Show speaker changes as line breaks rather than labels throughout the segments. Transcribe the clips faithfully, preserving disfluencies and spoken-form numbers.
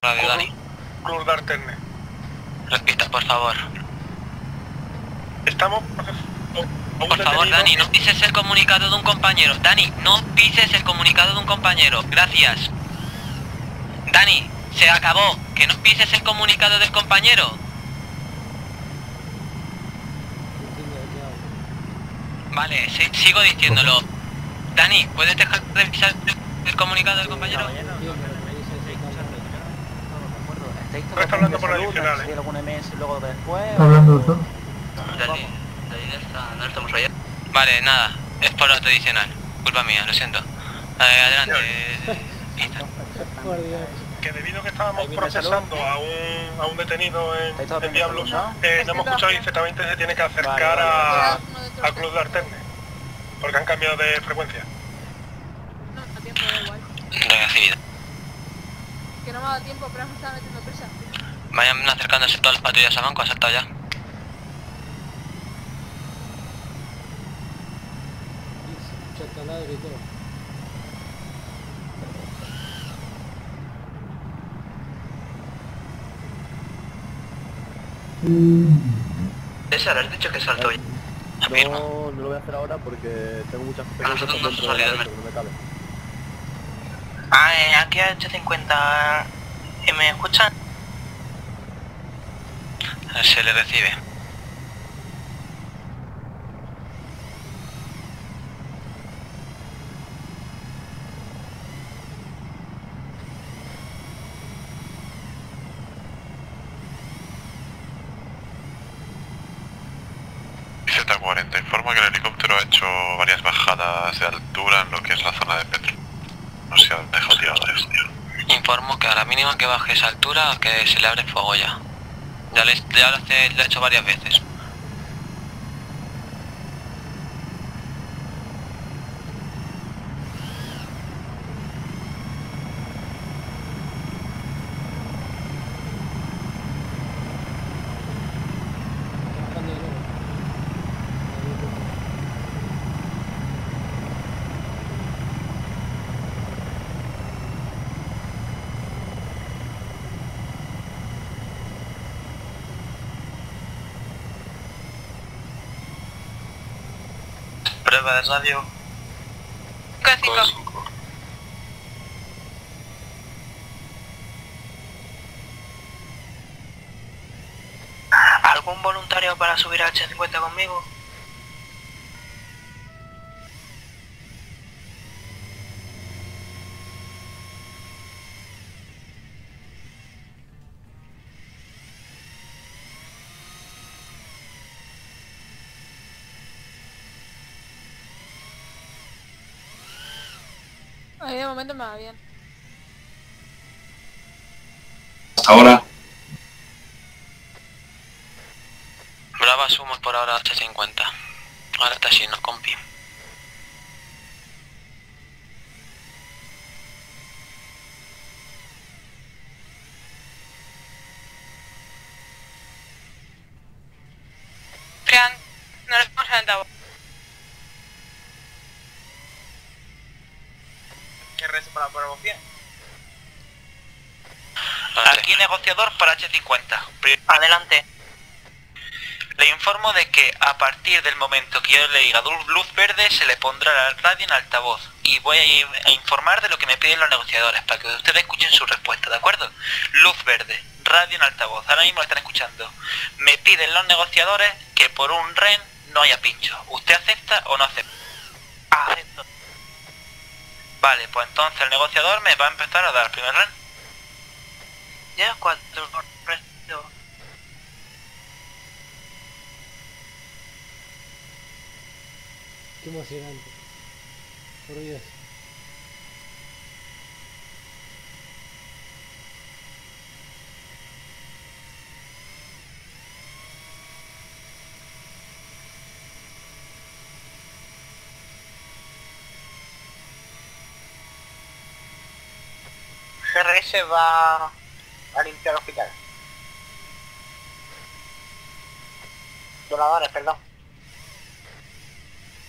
Radio, Dani.
Club de Arterne.
Repita, por favor.
Estamos...
Por favor, Dani, no pises el comunicado de un compañero. Dani, no pises el comunicado de un compañero. Gracias. Dani, se acabó. Que no pises el comunicado del compañero. Vale, sí, sigo diciéndolo. Dani, ¿puedes dejar de revisar el comunicado del compañero?
Está hablando por adicionales.
Está hablando usted.
Dani, no estamos allá. Vale, nada, es por lo tradicional. Culpa mía, lo siento. Eh, adelante. Listo.
Que debido a que estábamos procesando a un, a un detenido en, en Diablos, eh, no hemos escuchado y Z veinte se tiene que acercar a, a Club de Arterne, porque han cambiado de frecuencia.
No, a tiempo da igual.
Recibido.
Que no me ha dado tiempo, pero me estaba metiendo prisa.
Vayan acercándose todas las patrullas a banco, ha saltado ya. César, has dicho que saltó ya. Afirmo.
No, no lo voy a hacer ahora porque tengo muchas
A
pequeñas
nosotros
cosas
nos
dentro de la
solidaridad.
dentro, no me cabe.
Ah, eh, aquí a ocho cincuenta. ¿Eh, ¿Me escuchan?
Se le recibe.
Z cuarenta, informa que el helicóptero ha hecho varias bajadas de altura en lo que es la zona de Petro. No se ha dejado tirado esto.
Informo que a la mínima que baje esa altura, que se le abre fuego ya. Ya, le, ya lo, hace, lo he hecho varias veces. Prueba de radio.
cinco. ¿Algún voluntario para subir a H cincuenta conmigo?
Ahí de momento me va bien.
Ahora.
Brava, sumos por ahora H cincuenta. Ahora está lleno, compi.
Frian, no les vamos a altavoz. ¿Qué rezo para la promoción?
Aquí negociador para H cincuenta.
Adelante.
Le informo de que a partir del momento que yo le diga luz verde se le pondrá la radio en altavoz y voy a, ir a informar de lo que me piden los negociadores para que ustedes escuchen su respuesta, ¿de acuerdo? Luz verde, radio en altavoz, ahora mismo lo están escuchando. Me piden los negociadores que por un R E N no haya pincho. ¿Usted acepta o no acepta?
Acepto.
Vale, pues entonces el negociador me va a empezar a dar el primer R E N.
Ya, cuatro, correcto.
Qué emocionante. Por Dios.
G R S va a limpiar el hospital. Doladores, perdón.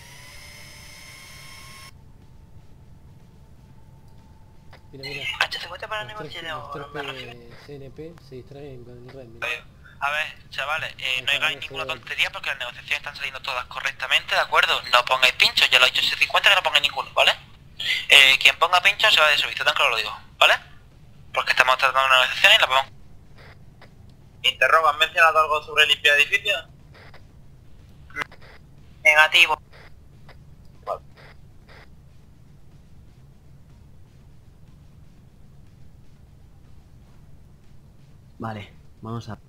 Mira, mira.
H cincuenta encuentra para
Los tres,
negociar
los tres P C N P se distraen con el red. Mira.
A ver, chavales, eh, no hagáis ninguna tontería porque las negociaciones están saliendo todas correctamente, ¿de acuerdo? No pongáis pinchos, ya lo he dicho C cincuenta que no pongáis ninguno, ¿vale? Eh, quien ponga pinchos se va de servicio, tan claro lo digo, ¿vale? Porque estamos tratando una negociación y la ponemos.
Interroga, ¿han mencionado algo sobre limpiar edificios?
Negativo.
Vale, vamos a...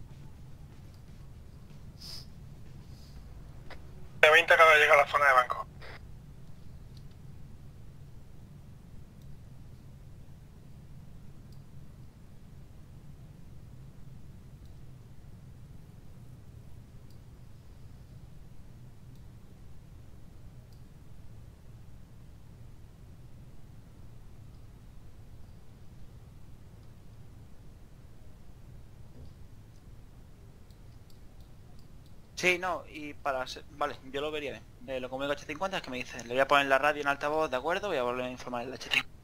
De veinte acaba de llegar a la zona de banco.
Sí, no, y para... ser- Vale, yo lo vería bien. Eh, lo comunico a H cincuenta es que me dice, le voy a poner la radio en altavoz, ¿de acuerdo? Voy a volver a informar el H cincuenta.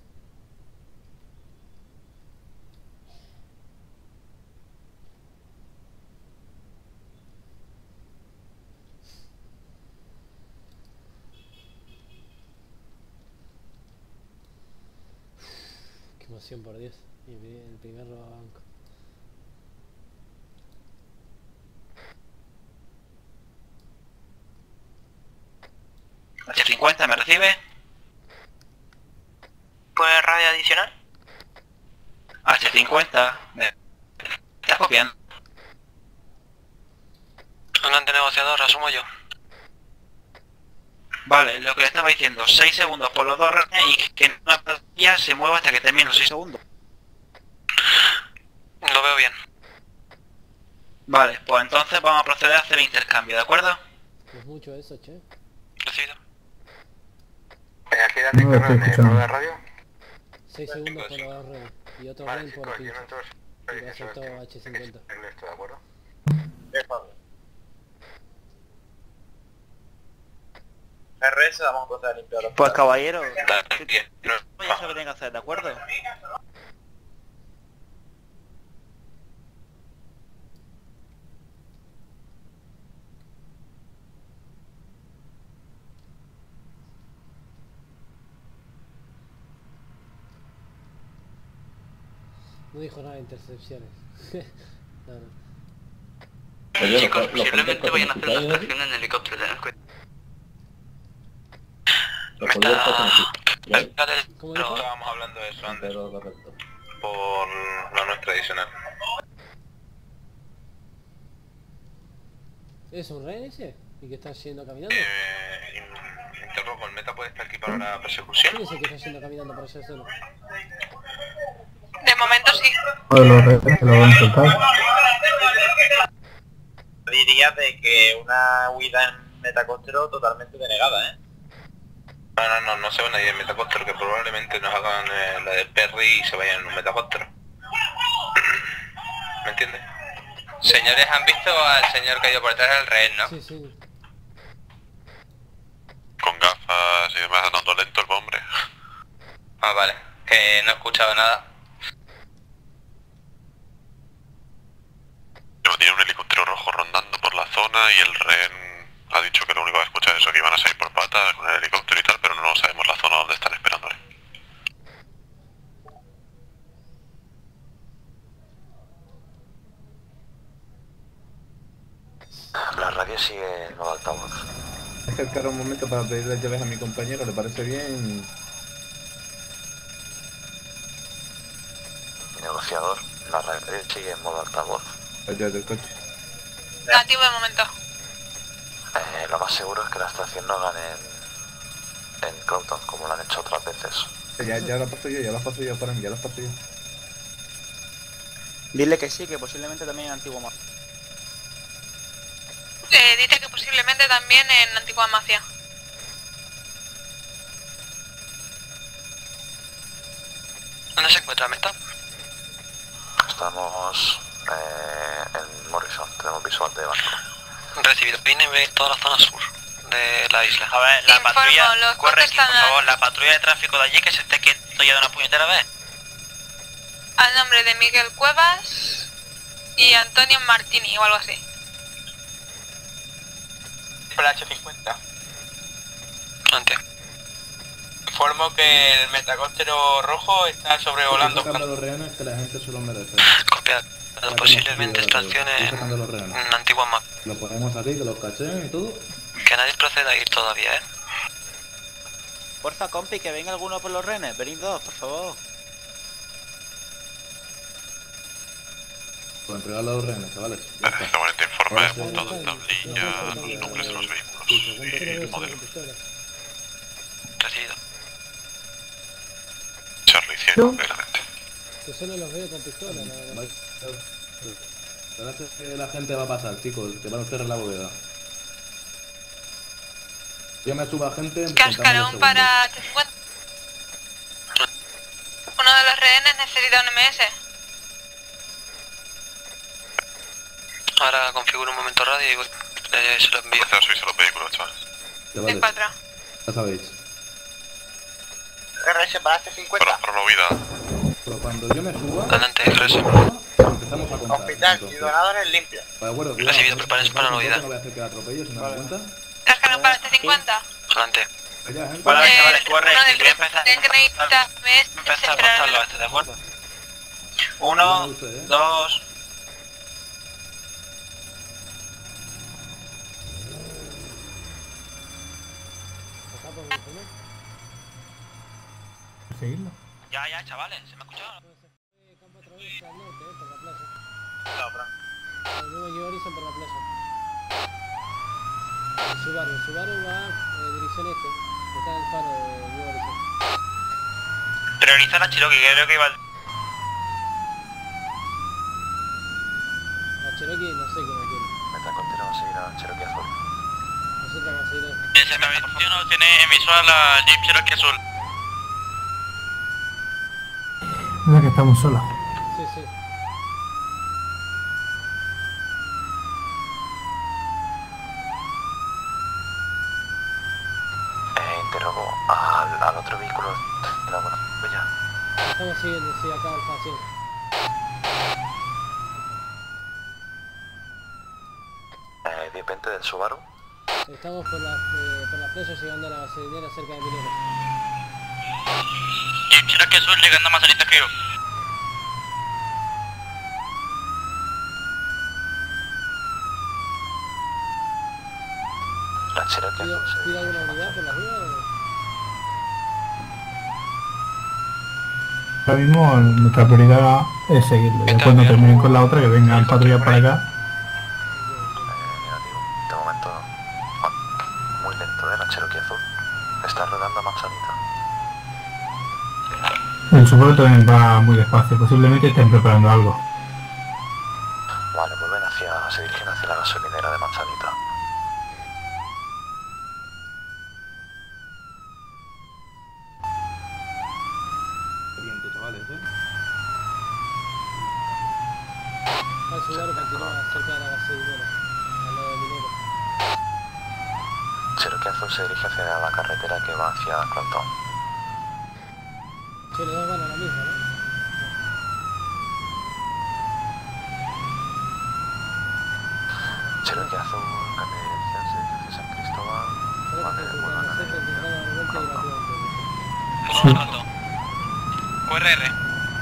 Qué emoción, por Dios. Y el primer robo a banco.
H cincuenta, ¿me recibe?
¿Puede radio adicional?
H cincuenta, ¿me estás copiando?
Hablante negociador, asumo yo.
Vale, lo que le estaba diciendo, seis segundos por los dos renes y que una pantalla se mueva hasta que termine los seis segundos.
Lo veo bien.
Vale, pues entonces vamos a proceder a hacer el intercambio, ¿de acuerdo?
No es mucho eso, che.
Recibido.
Aquí date correo en el programa de radio.
seis segundos por los dos redes. Y otro
Vale,
ren por
chicos, yo
pincho.
no entonces...
Y lo acepto H cincuenta.
Esto, ¿de acuerdo? R S, vamos a proceder a limpiar los...
Pues caballero, ya sabe lo que tiene que hacer, ¿de acuerdo?
No dijo nada de intercepciones. No, no.
Chicos, posiblemente vayan a hacer la extracción en helicóptero, tened cuenta.
Lo podría hacer
¿Cómo dijo?
Estábamos hablando de eso antes,
pero correcto.
por la nuestra adicional.
¿Es un ren ese? ¿Y que está yendo caminando?
Eh, interrogo, ¿el meta puede estar aquí para la persecución?
¿Quién es el que está yendo caminando para allá solo?
De momento sí.
Los redes lo van a soltar.
Diría de que una huida en metacostero totalmente denegada, ¿eh? No, no, no, no se va nadie en metacostero, que probablemente nos hagan eh, la del Perry y se vayan en un metacostero. ¿Me entiendes?
Señores, ¿han visto al señor que ha ido por detrás del rehén, no?
Sí, sí.
Con gafas y demás, andando lento el hombre.
Ah, vale, que no he escuchado nada.
Tiene un helicóptero rojo rondando por la zona y el rehén ha dicho que lo único que ha escuchado es eso, que iban a salir por patas con el helicóptero y tal, pero no sabemos la zona donde están esperándole.
La radio sigue en modo altavoz.
Acercar un momento para pedirle llaves a mi compañero, ¿le parece bien?
Negociador, la radio sigue en modo altavoz.
Allá del coche.
Negativo de momento.
Eh, lo más seguro es que la estación no hagan en, en Crowton, como lo han hecho otras veces.
Ya, ya la paso yo, ya la paso yo, para mí, ya la paso yo.
Dile que sí, que posiblemente también en Antiguo Mafia.
Eh, dice que posiblemente también en Antigua Mafia. ¿Dónde se encuentra Meta?
Estamos eh, en Morrison, tenemos visual de banco.
Recibido. Vine ve toda la zona sur de la isla.
A ver, la
Informo,
patrulla,
los
corre
coches
aquí, por
están
favor,
al-
la patrulla de tráfico de allí que se esté quieto ya de una puñetera vez.
al nombre de Miguel Cuevas y Antonio Martini o algo así.
Para H cincuenta.
Ante.
Informo que el metacóptero rojo está sobrevolando.
Estoy sacando los rehenes que la gente se los merece.
Copiado. Posiblemente extracciones en antiguas mapas.
Lo ponemos aquí, que los cacheen y todo.
Que nadie proceda a ir todavía, eh.
Porfa, compi, que venga alguno por los rehenes. Venid dos, por favor.
Por entregar los rehenes, chavales.
Esta manera te informa el montado en tablilla, los nombres de los vehículos y el modelo.
Recibido.
Charlie cien completamente.
Que solo los veo con pistola, la verdad.
La verdad es que la gente va a pasar, chicos, que van a cerrar la bóveda. Yo me suba gente...
Cascarón para H cincuenta. Uno de los rehenes necesita un M S.
Ahora configuro un momento radio y voy, eh, se lo envío.
Empezar a subirse los vehículos, chavales.
Ven para atrás.
Ya sabéis.
R S para H cincuenta.
Para, para la huida.
Pero cuando yo me suba...
Adelante, gracias.
Empezamos a contar.
Hospital, ciudadanos limpios.
De acuerdo,
Recibido, prepárense para la huida.
No voy a hacer que la atropelle, si me das cuenta.
Cascarón para H cincuenta.
Adelante.
Vale, chavales, tú arre,
Uno del
voy a empezar.
que necesita M S.
Empezar a apostarlo a este, ¿de acuerdo? Uno, dos...
¿Seguirlo?
Ya, ya, chavales, ¿se me ha escuchado?
Campo otra vez al norte, eh, por la plaza.
No, Fran.
El nuevo New Horizon por la plaza. El Subaru, el Subaru va eh, dirección este. Está en el faro de New Horizon.
Prioriza la Cherokee, que creo que iba al...
La Cherokee no sé qué me tiene.
Metacóptero va a seguir a Cherokee azul.
Nosotros vamos a ir a...
Ese camión no tiene emisora la Jeep Cherokee azul.
Mira que estamos solos.
Sí, sí.
Eh, interrogo al, al otro vehículo. No, bueno, pues ya.
Estamos siguiendo, sí, acá Alfa cien.
Eh, diez veinte del Subaru.
Estamos por las eh, por las playas llegando a la gasolinera cerca de Minero.
Jeep Cherokee azul llegando a Manzanita Giro.
La Cherokee azul se
¿Pide alguna unidad por las vías?
Ahora mismo nuestra prioridad es seguirlo. Ya cuando terminen con la otra, que vengan patrullas para acá.
negativo. De momento, oh, muy lento, ¿eh? La Cherokee azul. Está rodando a manzanita.
El Subaru también va muy despacio. Posiblemente estén preparando algo.
Vale, vuelven hacia... se dirigen hacia la gasolinera de manzanita.
Bien, chavales, ¿eh?
El Subaru continúa cerca de la gasolinera, al lado de Minero.
Cherokee azul se dirige hacia la carretera que va hacia Clanton.
Sí, los dos van a la misma, ¿no?
Cherokee azul, cambia de dirección, se dirige hacia San Cristóbal. Vale, vuelvan a la dirección de Clanton.
U R R.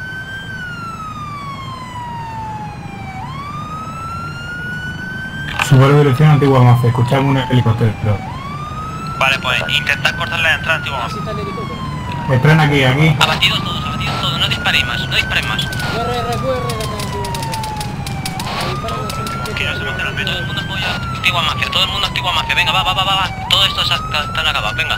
Subaru dirección Antigua Mafe. Escuchamos un helicóptero.
Vale, pues intentad cortarle la entrada a Antigua Mafe.
Así está el helicóptero.
Entran aquí, aquí.
Abatidos todos, abatidos todos, no disparéis más, no disparéis más.
Q R R, Q R R acá en Antigua Mafe.
Que no se metan al medio, todo el mundo apoya Antigua Mafia, todo el mundo Antigua Mafia, venga, va, va, va, va, va. Todo esto está, está en acabado, venga.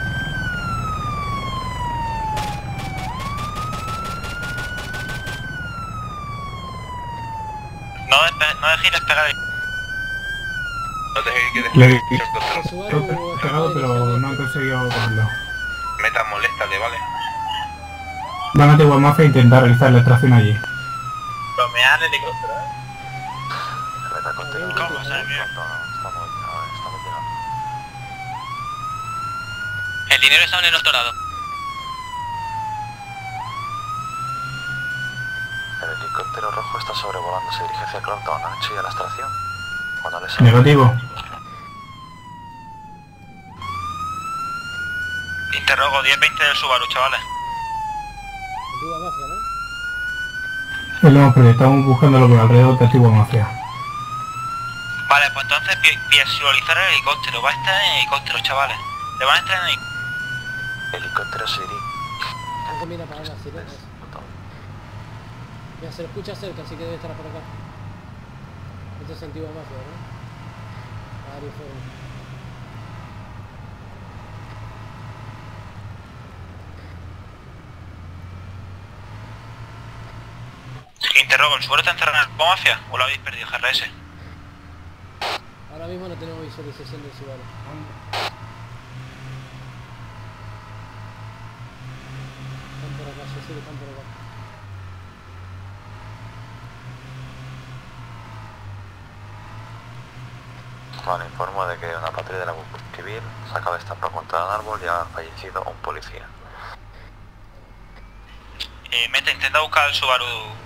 No, despe no dejéis despegar el...
No dejéis que
Le
despegue.
El Subaru está
pegado,
en
pero
dirección
no han conseguido cogerlo.
Meta, moléstale, ¿vale?
Van a Antigua Mafe a intentar realizar la extracción allí.
Bromear el helicóptero, ¿eh?
El metacóptero.
¿Cómo se ve?
Estamos, estamos llegando.
El dinero está en el otro lado.
El helicóptero rojo está sobrevolando, se dirige hacia Cloudtown. ¿Han hecho ya la extracción? Cuando les
Negativo.
Interrogo diez veinte del Subaru, chavales.
Antigua mafia, ¿no?
Sí, lo hemos perdido, estamos buscándolo por alrededor de Antigua Mafia.
Vale, pues entonces vi visualizar el helicóptero. Va a estar en helicóptero, chavales. Le van a estar en el
helicóptero Siri.
Antes mira para las sirenas. Ya se lo escucha cerca, así que debe estar por acá. Esto es Antigua Mafia, ¿no? Varios fueron.
Interrogo, ¿el Subaru está encerrado en Antigua Mafia o lo habéis perdido, G R S?
Ahora mismo no tenemos visualización del Subaru. Están por acá, sí, sí, están por acá.
Bueno, informo de que una patrulla de la Guardia Civil se acaba de estampar contra un árbol y ha fallecido un policía.
Eh, Meta, intenta buscar el Subaru.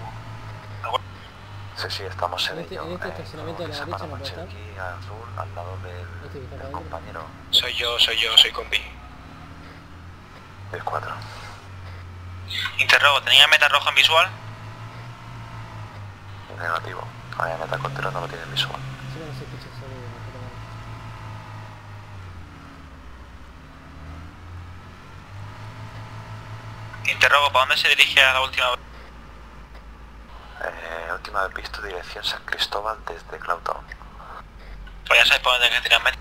Sí, sí, estamos en
este,
ello.
En este estacionamiento de la derecha no puede estar.
Aquí azul, al lado del,
este que está
del compañero.
Soy yo, soy yo, soy compi.
diez cuatro.
Interrogo, ¿tenía meta rojo en visual?
Negativo. Vaya meta control no lo tiene en visual.
Sí, no se escucha, solo de la puta madre.
Interrogo, ¿para dónde se dirige a la última vez?
Eh, última vez visto dirección San Cristóbal desde Cloudtown.
Pues ya sabes por dónde hay que tirar meta.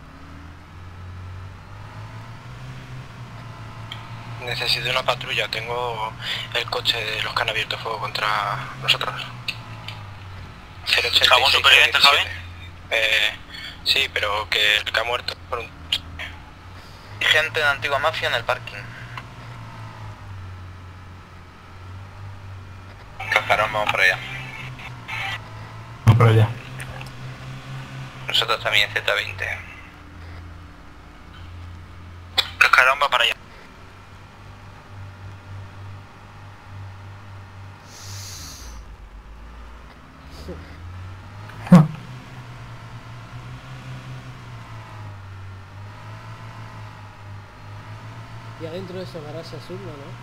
Necesito una patrulla, tengo el coche de los que han abierto fuego contra nosotros. cero ochenta y seis.
¿Algún superviviente, Javi?
Eh, sí, pero que el que ha muerto por un...
Gente de Antigua Mafia en el parking. Cascarón, vamos por allá.
Vamos por allá.
Nosotros también Z veinte.
Cascarón va para allá.
Y adentro de esos garajes azul,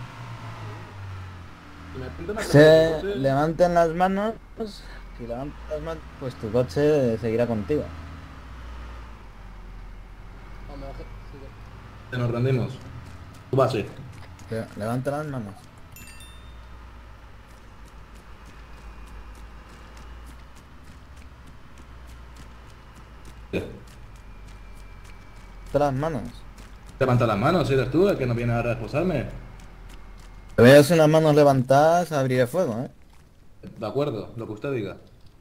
¿no?
Se levanten las manos. Si levantas las manos, pues tu coche seguirá contigo.
Vamos,
Te nos rendimos. Tu base.
Le levanta las manos. Las manos.
Levanta las manos, eres tú el que no viene a reposarme.
Te veas unas manos levantadas, abriré fuego, ¿eh?
De acuerdo, lo que usted diga.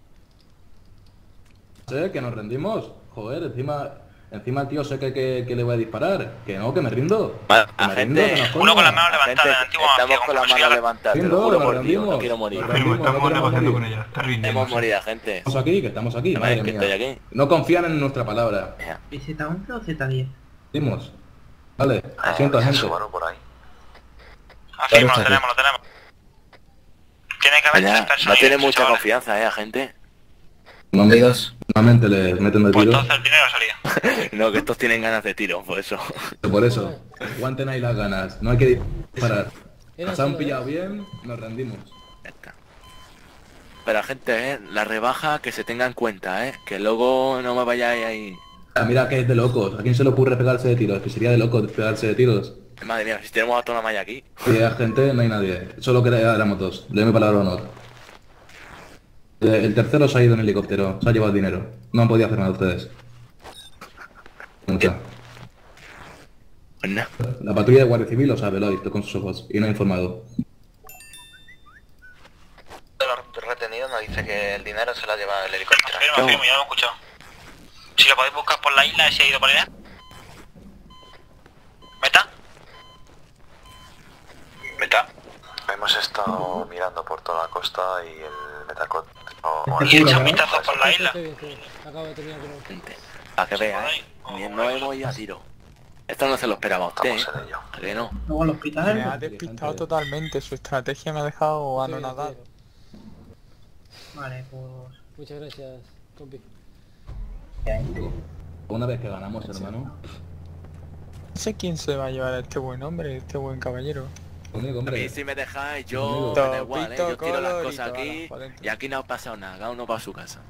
Sé que nos rendimos. Joder, encima encima el tío sé que, que, que le voy a disparar. Que no, que me rindo.
Bueno,
que me rindo,
gente,
que nos
uno con las
coño.
manos levantadas,
Gente,
Antigua
estamos
Mafia,
con las
como
manos
si
levantadas, te lo
Rindo,
juro
nos
por Dios, no
rendimos.
quiero morir.
Nos rendimos, no
Estamos
queremos
negociando con
morir.
ella. Está rindiendo.
Hemos morido, gente.
Estamos aquí, que estamos aquí,
Además,
madre
que
mía.
estoy aquí.
No confían en nuestra palabra.
¿Y Z once o Z diez?
Dimos. Vale,
Eh,
siento
ese
gente.
Subaru por ahí.
Afirmo,
Claro,
lo tenemos, lo tenemos. Tiene que haber
Vaya,
tres
no
personas.
tiene mucha
chavales.
confianza, eh, gente.
Normalmente le meten de
Pues
tiro.
entonces el dinero ha salido.
No, que estos tienen ganas de tiro, por eso.
Por eso, aguanten ahí las ganas. No hay que disparar.
Era
Nos han
solo
pillado
eso.
bien, nos rendimos.
Ya está. Pero gente, eh, la rebaja que se tenga en cuenta, eh. Que luego no me vayáis ahí.
Ah, mira que es de locos. ¿A quién se le ocurre pegarse de tiros? Que sería de locos pegarse de tiros.
Madre mía, si tenemos a toda una malla aquí.
Si hay gente, no hay nadie. Solo que éramos dos. Le doy mi palabra de honor. Eh, El tercero se ha ido en helicóptero. Se ha llevado el dinero. No han podido hacer nada ustedes. Mucha.
Pues nada.
La patrulla de Guardia Civil lo sabe, lo ha visto con sus ojos. Y no ha informado.
Los retenidos nos dice que el dinero se lo ha llevado el helicóptero.
Afirmo, afirmo, ya lo he escuchado. Si lo podéis buscar por la isla, si ha ido por allá. ¿Meta?
¿Meta?
Hemos estado mirando por toda la costa y el metacot...
Y echa un vistazo por la isla.
Estoy bien, estoy bien. Acabo de terminar con
Gente, para que veáis, eh. No hemos ido a tiro. Esto no se lo esperaba usted, eh. ¿A que no?
Luego al hospital.
Me ha despistado totalmente, su estrategia me ha dejado anonadado.
Vale, pues...
Muchas gracias, compi.
Una vez que ganamos, hermano.
No sé quién se va a llevar a este buen hombre, este buen caballero.
Conmigo,
A
hombre.
mí si me dejáis, yo
Conmigo.
me da igual, ¿eh? Yo tiro las
Color y
cosas
toda
aquí
la patente.
y aquí no ha pasado nada, cada uno para su casa.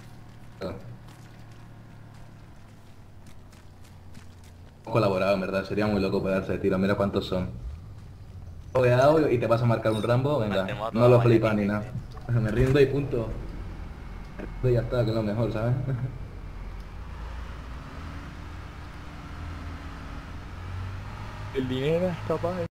Colaborado, en verdad, sería muy loco pegarse de tiro, mira cuántos son. Fogueado y te vas a marcar un Rambo, venga, no lo flipas ni nada. Me rindo y punto. Y ya está, que es lo mejor, ¿sabes?
El dinero es capaz de...